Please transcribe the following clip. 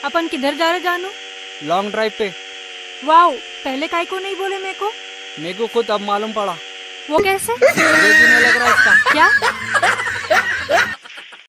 अपन किधर जा रहे जानू? लॉन्ग ड्राइव पे। वाओ, पहले काहे को नहीं बोले मेरे को? मेरे को खुद अब मालूम पड़ा। वो कैसे? मुझे भी नहीं लग रहा इसका। क्या?